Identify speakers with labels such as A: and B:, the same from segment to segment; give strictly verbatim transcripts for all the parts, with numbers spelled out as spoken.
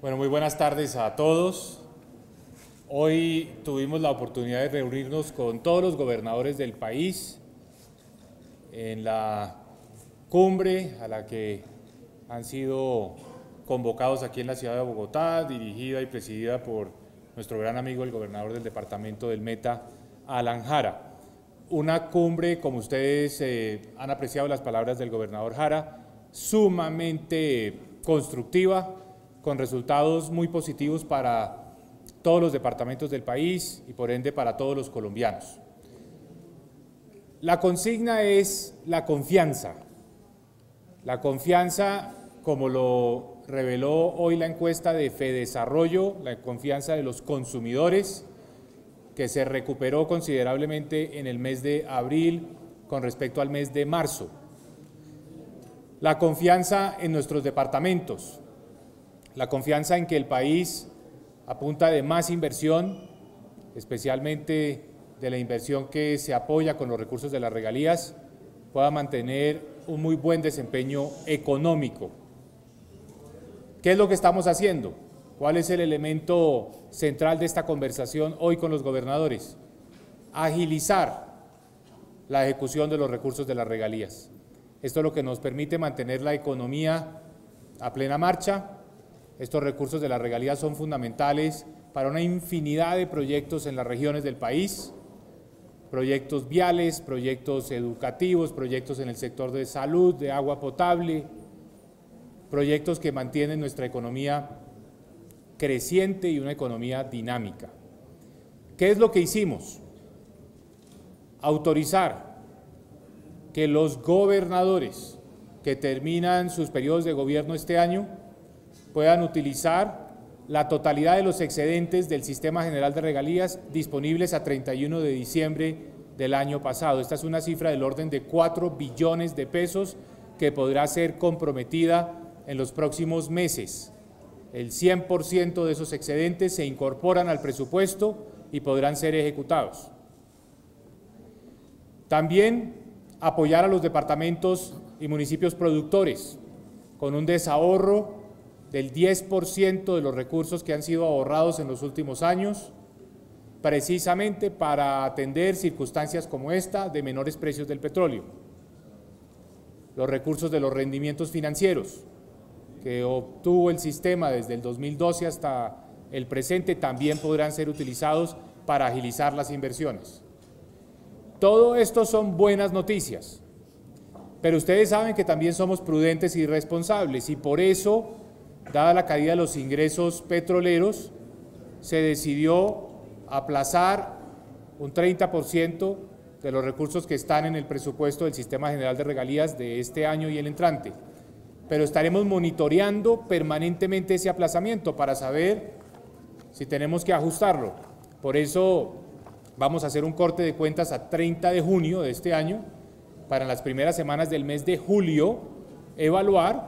A: Bueno, muy buenas tardes a todos. Hoy tuvimos la oportunidad de reunirnos con todos los gobernadores del país en la cumbre a la que han sido convocados aquí en la ciudad de Bogotá, dirigida y presidida por nuestro gran amigo, el gobernador del departamento del Meta, Alan Jara. Una cumbre, como ustedes eh, han apreciado las palabras del gobernador Jara, sumamente constructiva, con resultados muy positivos para todos los departamentos del país y por ende para todos los colombianos. La consigna es la confianza. La confianza, como lo reveló hoy la encuesta de Fedesarrollo, la confianza de los consumidores, que se recuperó considerablemente en el mes de abril con respecto al mes de marzo. La confianza en nuestros departamentos, la confianza en que el país, a punta de más inversión, especialmente de la inversión que se apoya con los recursos de las regalías, pueda mantener un muy buen desempeño económico. ¿Qué es lo que estamos haciendo? ¿Cuál es el elemento central de esta conversación hoy con los gobernadores? Agilizar la ejecución de los recursos de las regalías. Esto es lo que nos permite mantener la economía a plena marcha. Estos recursos de las regalías son fundamentales para una infinidad de proyectos en las regiones del país, proyectos viales, proyectos educativos, proyectos en el sector de salud, de agua potable, proyectos que mantienen nuestra economía creciente y una economía dinámica. ¿Qué es lo que hicimos? Autorizar que los gobernadores que terminan sus periodos de gobierno este año puedan utilizar la totalidad de los excedentes del Sistema General de Regalías disponibles a treinta y uno de diciembre del año pasado. Esta es una cifra del orden de cuatro billones de pesos que podrá ser comprometida en los próximos meses. El cien por ciento de esos excedentes se incorporan al presupuesto y podrán ser ejecutados. También apoyar a los departamentos y municipios productores con un desahorro del diez por ciento de los recursos que han sido ahorrados en los últimos años, precisamente para atender circunstancias como esta de menores precios del petróleo. Los recursos de los rendimientos financieros que obtuvo el sistema desde el dos mil doce hasta el presente también podrán ser utilizados para agilizar las inversiones. Todo esto son buenas noticias, pero ustedes saben que también somos prudentes y responsables y por eso, dada la caída de los ingresos petroleros, se decidió aplazar un treinta por ciento de los recursos que están en el presupuesto del Sistema General de Regalías de este año y el entrante. Pero estaremos monitoreando permanentemente ese aplazamiento para saber si tenemos que ajustarlo. Por eso vamos a hacer un corte de cuentas a treinta de junio de este año, para en las primeras semanas del mes de julio evaluar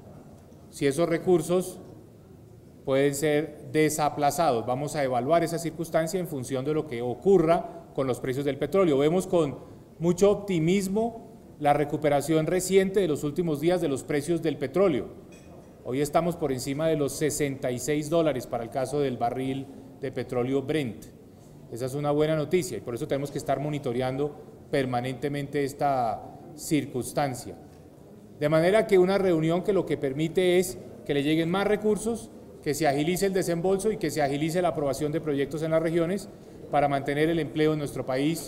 A: si esos recursos pueden ser desaplazados. Vamos a evaluar esa circunstancia en función de lo que ocurra con los precios del petróleo. Vemos con mucho optimismo la recuperación reciente de los últimos días de los precios del petróleo. Hoy estamos por encima de los sesenta y seis dólares para el caso del barril de petróleo Brent. Esa es una buena noticia y por eso tenemos que estar monitoreando permanentemente esta circunstancia. De manera que una reunión que lo que permite es que le lleguen más recursos, que se agilice el desembolso y que se agilice la aprobación de proyectos en las regiones para mantener el empleo en nuestro país,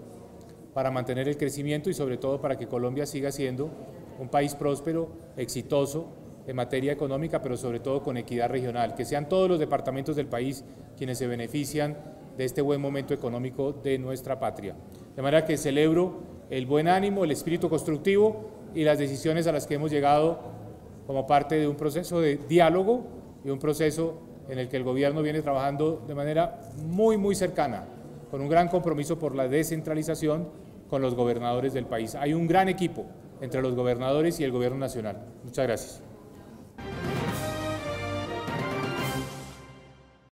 A: para mantener el crecimiento y sobre todo para que Colombia siga siendo un país próspero, exitoso en materia económica, pero sobre todo con equidad regional, que sean todos los departamentos del país quienes se benefician de este buen momento económico de nuestra patria. De manera que celebro el buen ánimo, el espíritu constructivo y las decisiones a las que hemos llegado como parte de un proceso de diálogo y un proceso en el que el gobierno viene trabajando de manera muy, muy cercana, con un gran compromiso por la descentralización con los gobernadores del país. Hay un gran equipo entre los gobernadores y el gobierno nacional. Muchas gracias.